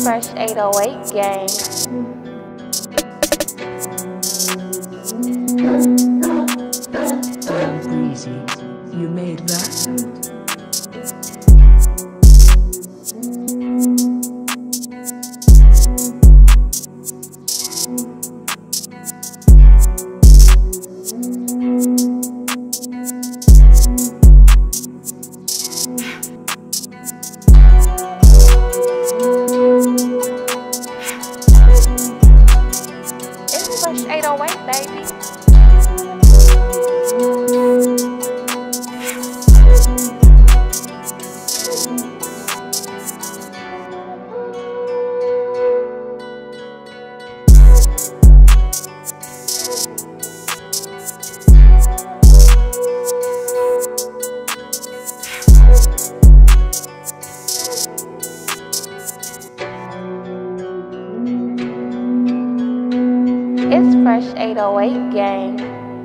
Fresh 808 gang. Damn Breezy, you made that? Fresh 808, baby. It's Fresh 808 gang.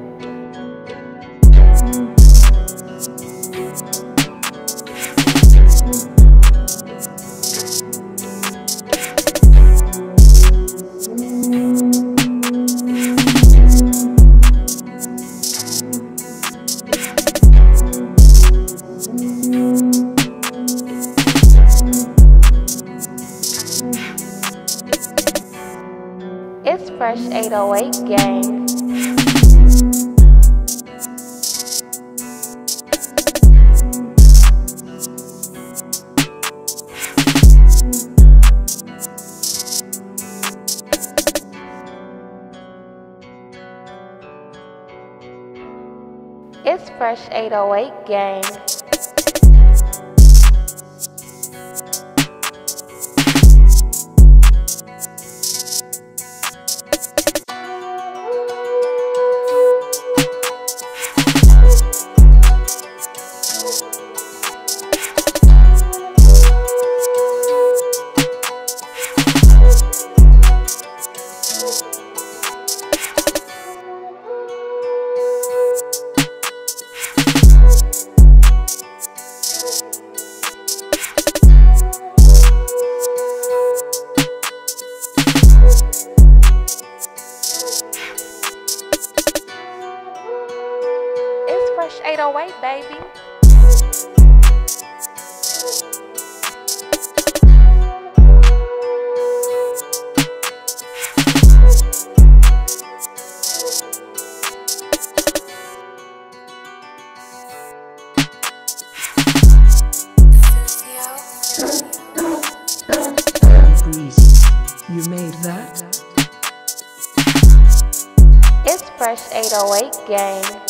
It's Fresh 808 gang. It's Fresh 808 gang. Fresh 808, baby. Breezy, you made that? It's Fresh 808 gang.